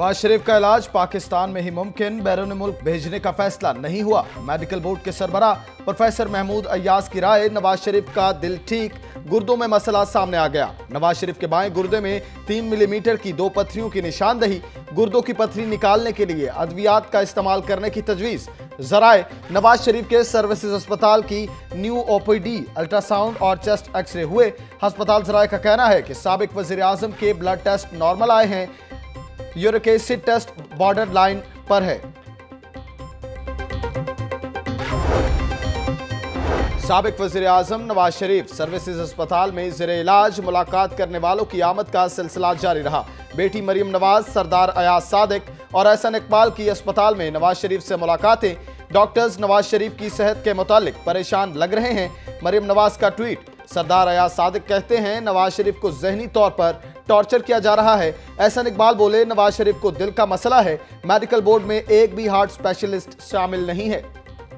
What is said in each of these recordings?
नवाज शरीफ का इलाज पाकिस्तान में ही मुमकिन, बैरून मुल्क भेजने का फैसला नहीं हुआ। मेडिकल बोर्ड के सरबराह प्रोफेसर महमूद अय्याज की राय, नवाज शरीफ का दिल ठीक, गुर्दों में मसला सामने आ गया। नवाज शरीफ के बाएं गुर्दे में 3 मिलीमीटर की 2 पत्थरियों की निशानदही, गुर्दों की पत्थरी निकालने के लिए अद्वियात का इस्तेमाल करने की तजवीज। जराए नवाज शरीफ के सर्विसेज अस्पताल की न्यू ओपीडी, अल्ट्रासाउंड और चेस्ट एक्सरे हुए। अस्पताल जराए का कहना है कि साबिक वजीर आजम के ब्लड टेस्ट नॉर्मल आए हैं, uric acid test borderline पर है। साबिक वजीर आजम नवाज शरीफ सर्विसेज अस्पताल में ज़ेरे इलाज, मुलाकात करने वालों की आमद का सिलसिला जारी रहा। बेटी मरियम नवाज, सरदार अयाज सादिक और एहसन इकबाल की अस्पताल में नवाज शरीफ से मुलाकातें। डॉक्टर्स नवाज शरीफ की सेहत के मुतालिक परेशान लग रहे हैं। मरियम नवाज का ट्वीट, सरदार अयाज सादिक कहते हैं नवाज शरीफ को जहनी तौर पर टॉर्चर किया जा रहा है। एहसन इकबाल बोले नवाज शरीफ को दिल का मसला है, मेडिकल बोर्ड में एक भी हार्ट स्पेशलिस्ट शामिल नहीं है।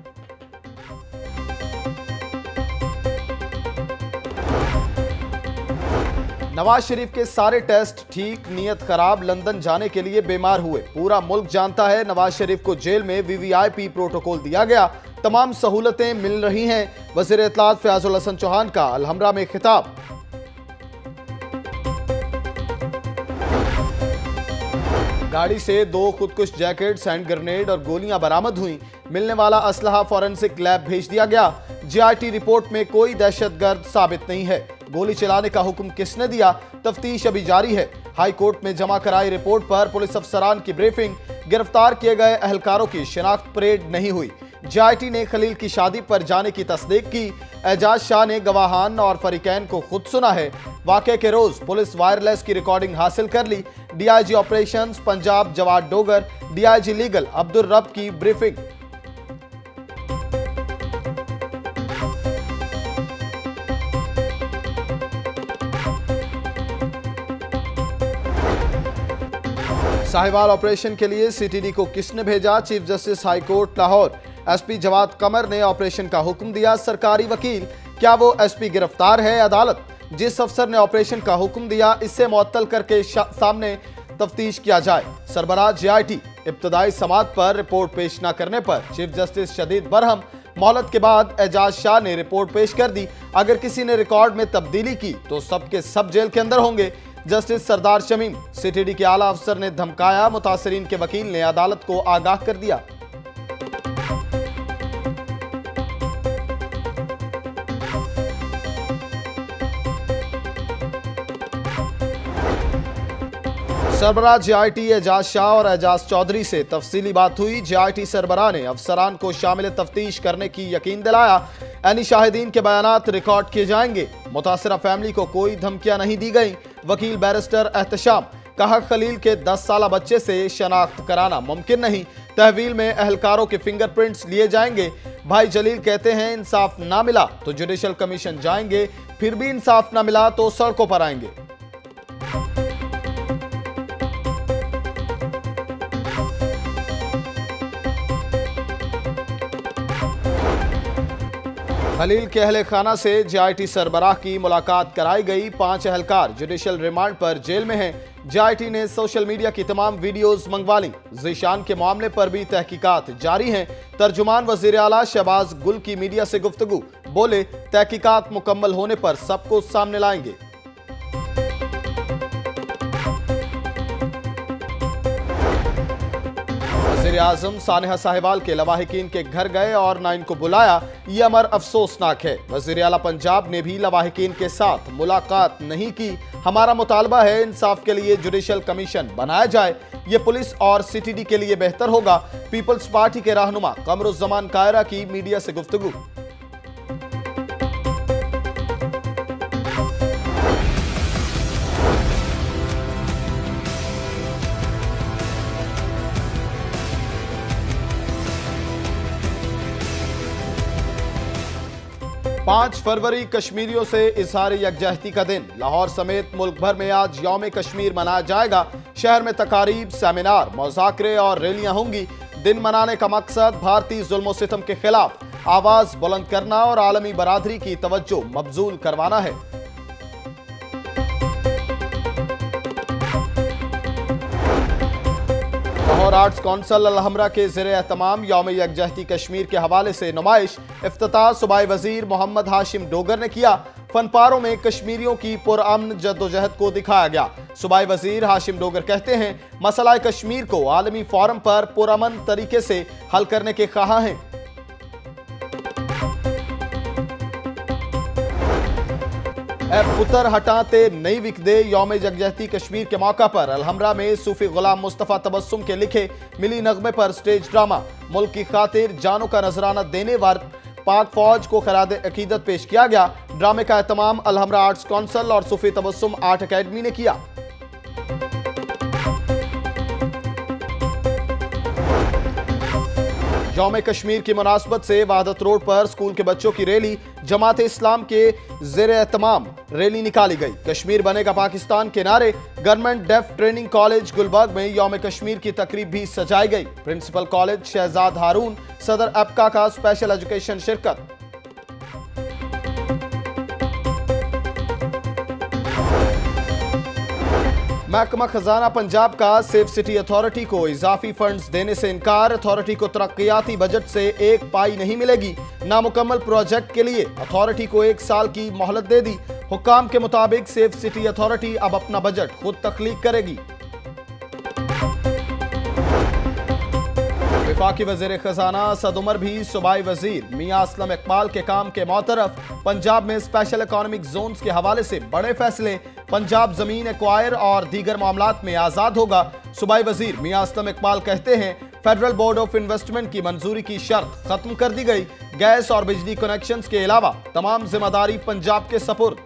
नवाज शरीफ के सारे टेस्ट ठीक, नीयत खराब, लंदन जाने के लिए बेमार हुए। पूरा मुल्क जानता है नवाज शरीफ को जेल में वीवीआईपी प्रोटोकॉल दिया गया, तमाम सहूलतें मिल रही हैं। वज़ीर इत्तलात फयाजुल हसन चौहान का अलहमरा में खिताब। गाड़ी से 2 खुदकुश जैकेट्स, हैंड ग्रेनेड और गोलियां बरामद हुई। मिलने वाला असलहा फॉरेंसिक लैब भेज दिया गया। जीआईटी रिपोर्ट में कोई दहशतगर्द साबित नहीं है। गोली चलाने का हुक्म किसने दिया, तफ्तीश अभी जारी है। हाई कोर्ट में जमा कराई रिपोर्ट पर पुलिस अफसरान की ब्रीफिंग। गिरफ्तार किए गए अहलकारों की शिनाख्त परेड नहीं हुई। जीआईटी ने खलील की शादी पर जाने की तस्दीक की। एजाज शाह ने गवाहान और फरीकैन को खुद सुना है। वाक़े के रोज पुलिस वायरलेस की रिकॉर्डिंग हासिल कर ली। DIG operations Punjab Jawad Dogar, DIG legal Abdul Rab की ब्रीफिंग। साहिवाल ऑपरेशन के लिए सीटीडी को किसने भेजा, chief justice high court Lahore. SP Jawad Qamar ने ऑपरेशन का हुक्म दिया। सरकारी वकील, क्या वो एसपी गिरफ्तार है? अदालत, जिस अफसर ने ऑपरेशन का हुक्म दिया इससे मुअत्तल करके सामने तफ्तीश किया जाए। सरबराह जीआईटी, इब्तदाई समात पर रिपोर्ट पेश न करने पर चीफ जस्टिस शदीद बरहम। मोहलत के बाद एजाज शाह ने रिपोर्ट पेश कर दी। अगर किसी ने रिकॉर्ड में तब्दीली की तो सब के सब जेल के अंदर होंगे। जस्टिस सरदार शमीम, सीटीडी के आला अफसर ने धमकाया। मुतासरीन के वकील ने अदालत को आगाह कर दिया। सरबराह जीआईटी एजाज शाह और एजाज चौधरी से तफसीली बात हुई। जीआईटी सरबराह ने अफसरान को शामिल तफ्तीश करने की यकीन दिलाया। यानी शाहिदीन के बयानात रिकॉर्ड किए जाएंगे। मुतासरा फैमिली को कोई धमकियां नहीं दी गई। वकील बैरिस्टर एहतशाम, कहा खलील के 10 साला बच्चे से शनाख्त कराना मुमकिन नहीं। तहवील में अहलकारों के फिंगरप्रिंट्स लिए जाएंगे। भाई जलील कहते हैं इंसाफ ना मिला तो जुडिशल कमीशन जाएंगे, फिर भी इंसाफ ना मिला तो सड़कों पर आएंगे। खलील के अहले खाना से जीआईटी सरबराह की मुलाकात कराई गई। 5 अहलकार जुडिशल रिमांड पर जेल में हैं। जीआईटी ने सोशल मीडिया की तमाम वीडियोस मंगवा ली। ज़ीशान के मामले पर भी तहकीकात जारी हैं। तर्जुमान वज़ीर आला शहबाज गुल की मीडिया से गुफ्तगू, बोले तहकीकात मुकम्मल होने पर सबको सामने लाएंगे। वज़ीर आज़म सानेहा साहिवाल के लवाहिकीन के घर गए और ना इनको बुलाया, ये अमर अफसोसनाक है। वज़ीर आला पंजाब ने भी लवाहिकीन के साथ मुलाकात नहीं की। हमारा मुतालबा है इंसाफ के लिए जुडिशल कमीशन बनाया जाए, ये पुलिस और सीटीडी के लिए बेहतर होगा। पीपल्स पार्टी के रहनुमा कमरुज़्ज़मान कायरा की मीडिया से गुफ्तगू। पाँच फरवरी कश्मीरियों से इजहार यकजहती का दिन। लाहौर समेत मुल्क भर में आज यौम कश्मीर मनाया जाएगा। शहर में तकारीब, सेमिनार, मुज़ाकरे और रैलियां होंगी। दिन मनाने का मकसद भारतीय जुल्म सितम के खिलाफ आवाज बुलंद करना और आलमी बरादरी की तवज्जो मबजूल करवाना है। आर्ट्स कौंसिल अलहमरा के ज़ेरे एहतमाम यौम यकजहती कश्मीर के हवाले से नुमाइश इफ्तिताह सूबाई वजीर मोहम्मद हाशिम डोगर ने किया। फनपारों में कश्मीरियों की पुरअमन जद्दोजहद को दिखाया गया। सूबाई वजीर हाशिम डोगर कहते हैं, मसला कश्मीर को आलमी फोरम पर पुरअमन तरीके से हल करने के ख्वाह हैं। पुतर हटाते नई विकदे यौम यकजहती कश्मीर के मौका पर अलहमरा में सूफी गुलाम मुस्तफ़ा तबस्सुम के लिखे मिली नगमे पर स्टेज ड्रामा। मुल्क की खातिर जानों का नजराना देने वाले पाक फौज को खराद अकीदत पेश किया गया। ड्रामे का एहतमाम अलहमरा आर्ट्स कौंसिल और सूफी तबस्सुम आर्ट अकेडमी ने किया। यौम कश्मीर की मुनासबत से वहादत रोड पर स्कूल के बच्चों की रैली जमात इस्लाम के ज़ेरे एहतमाम रैली निकाली गई। कश्मीर बनेगा पाकिस्तान के नारे। Government deaf training college Gulberg में यौम कश्मीर की तकरीब भी सजाई गई। प्रिंसिपल कॉलेज शहजाद हारून, सदर एप्का का स्पेशल एजुकेशन शिरकत। महकमा खजाना पंजाब का सेफ सिटी अथॉरिटी को इजाफी फंड्स देने से इनकार। अथॉरिटी को तरक्याती बजट से एक पाई नहीं मिलेगी। नामुकम्मल प्रोजेक्ट के लिए अथॉरिटी को 1 साल की मोहलत दे दी। हुक्काम के मुताबिक सेफ सिटी अथॉरिटी अब अपना बजट खुद तख्लीक करेगी। वफाकी वज़ीर खजाना असद उमर भी सूबाई वजीर मियां असलम इकबाल के काम के मौतरफ। पंजाब में स्पेशल इकोनॉमिक जोन्स के हवाले से बड़े फैसले। पंजाब जमीन एक्वायर और दीगर मामलात में आजाद होगा। सूबाई वजीर मियां असलम इकबाल कहते हैं, फेडरल बोर्ड ऑफ इन्वेस्टमेंट की मंजूरी की शर्त खत्म कर दी गई। गैस और बिजली कनेक्शंस के अलावा तमाम जिम्मेदारी पंजाब के सपुर्द।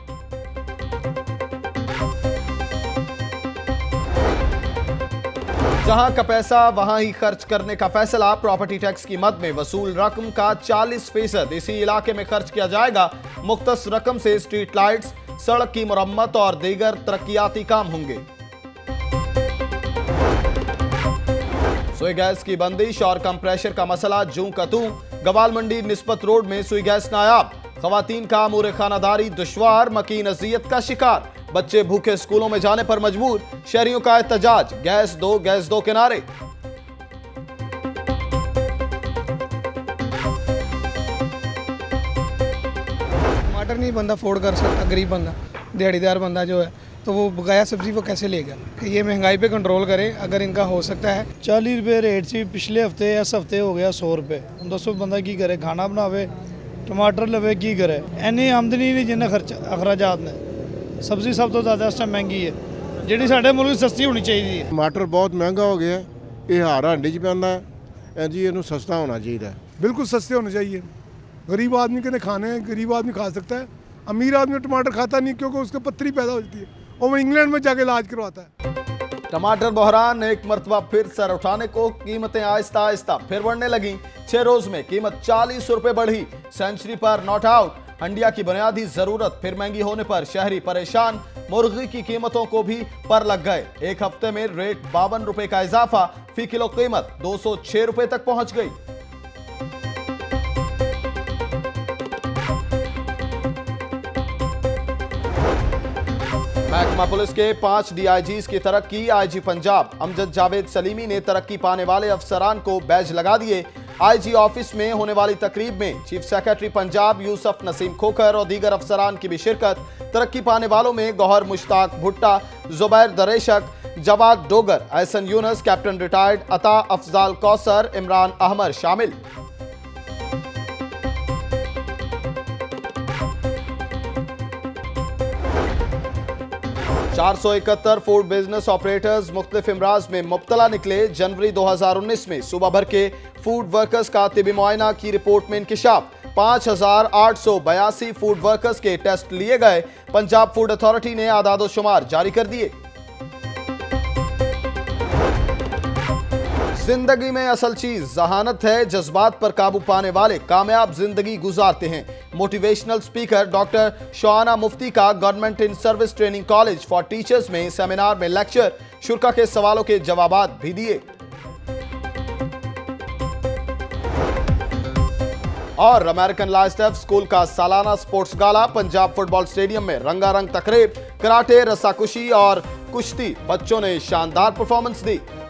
जहां का पैसा वहां ही खर्च करने का फैसला। प्रॉपर्टी टैक्स की मद में वसूल रकम का 40% इसी इलाके में खर्च किया जाएगा। मुख्तस रकम से स्ट्रीट लाइट्स, सड़क की मुरम्मत और दीगर तरक्याती काम होंगे। सुई गैस की बंदिश और कंप्रेशर का मसला जूं का तूं। गवाल मंडी निस्बत रोड में सुई गैस नायाब। खवातीन का अमूर खानादारी दुश्वार, मकीन अजियत का शिकार। बच्चे भूखे स्कूलों में जाने पर मजबूर। शहरियों का एहतजाज, गैस दो के नारे। टमाटर नहीं बंदा अफोर्ड कर सकता, गरीब बंदा, दिहाड़ीदार बंदा जो है, तो वो बकाया सब्जी वो कैसे लेगा। कि ये महंगाई पे कंट्रोल करें अगर इनका हो सकता है। 40 रुपये रेट से पिछले हफ्ते इस हफ्ते हो गया 100 रुपये। हम दसो बंदा की करे, खाना बनावे, टमाटर लवे की करे। इन्नी आमदनी नहीं जिन्ना खर्च अखराजात ने। सब्जी सब तो ज़्यादा इस टाइम महंगी है, जी साढ़े मुल्क सस्ती होनी चाहिए। टमाटर बहुत महंगा हो गया, ये हर हांडी च पैंदा है जी, इनू सस्ता होना चाहिए। बिल्कुल सस्ते होने चाहिए। गरीब आदमी के खाने हैं, गरीब आदमी खा सकता है। अमीर आदमी टमाटर खाता नहीं क्योंकि उसके पत्थरी पैदा होती है और वो इंग्लैंड में जाके इलाज करवाता है। टमाटर बहरान एक मरतबा फिर सर उठाने को। कीमतें आहिस्ता आहिस्ता फिर बढ़ने लगी। 6 रोज में कीमत 40 रुपए बढ़ी। सेंचुरी पर नॉट आउट। हंडिया की बुनियादी जरूरत फिर महंगी होने पर शहरी परेशान। मुर्गी की कीमतों को भी पर लग गए। एक हफ्ते में रेट 52 रुपए का इजाफा। फी किलो कीमत 206 रुपए तक पहुंच गई। महकमा पुलिस के 5 DIGs की तरक्की। IG पंजाब अमजद जावेद सलीमी ने तरक्की पाने वाले अफसरान को बैज लगा दिए। IG ऑफिस में होने वाली तकरीब में चीफ सेक्रेटरी पंजाब यूसुफ नसीम खोखर और दीगर अफसरान की भी शिरकत। तरक्की पाने वालों में गौहर मुश्ताक भुट्टा, जुबैर दरेशक, जवाद डोगर, एहसन यूनस, कैप्टन रिटायर्ड अता अफजाल कौसर, इमरान अहमद शामिल। चार 471 फूड बिजनेस ऑपरेटर्स मुख्तलिफ इमराज में मुब्तला निकले। जनवरी 2019 में सूबा भर के फूड वर्कर्स का तिबी मुआयना की रिपोर्ट में इंकिशाफ। 5882 फूड वर्कर्स के टेस्ट लिए गए। पंजाब फूड अथॉरिटी ने आदादो शुमार जारी कर दिए। जिंदगी में असल चीज जहानत है। जज्बात पर काबू पाने वाले कामयाब जिंदगी गुजारते हैं। Motivational speaker doctor Shoana Mufti का government in service training college for teachers में सेमिनार में लेक्चर। शुरा के सवालों के जवाबात भी दिए। और अमेरिकन लाइफ स्कूल का सालाना sports gala. Punjab football stadium में रंगारंग तकरीब। कराटे, रस्साकुशी और कुश्ती बच्चों ने शानदार परफॉर्मेंस दी।